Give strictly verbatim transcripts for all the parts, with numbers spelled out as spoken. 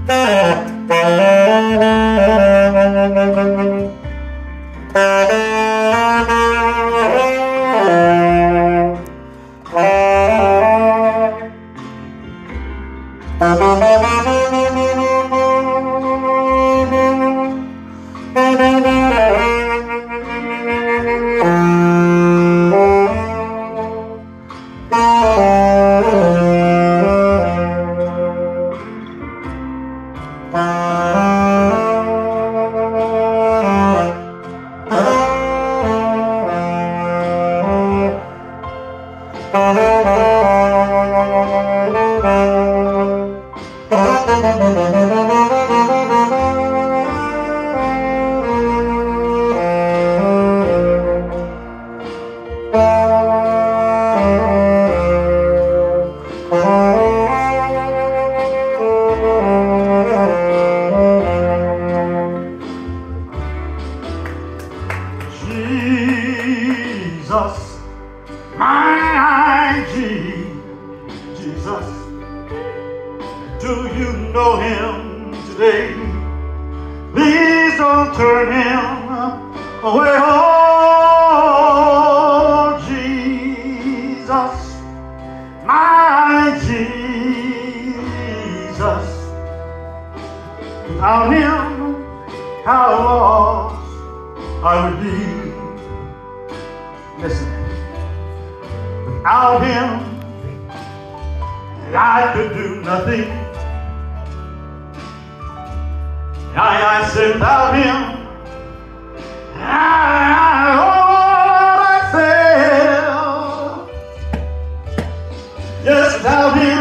Jesus, my Jesus, do you know him today? Please don't turn him away. Oh, Jesus, my Jesus, without him, how lost I would be. Listen, without him, I could do nothing. I, I said without him, I, I, oh, I said, yes, without him,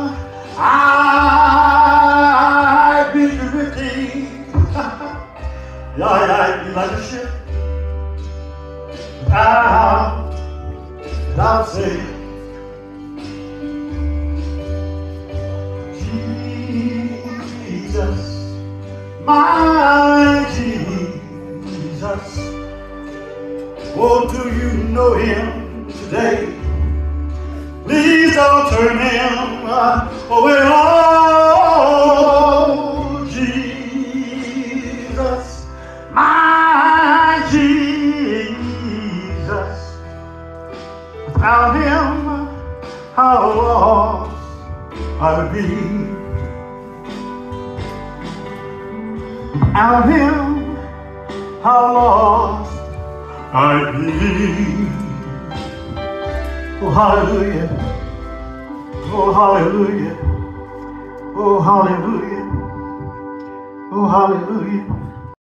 I'd be drifting. I'd be like a ship without, without sail. Jesus, my Jesus, oh, do you know him today? Please don't turn him away. Oh, Jesus, my Jesus, without him, how lost I would be. Without him, how lost I'd be. Oh, hallelujah. Oh, hallelujah. Oh, hallelujah. Oh, hallelujah.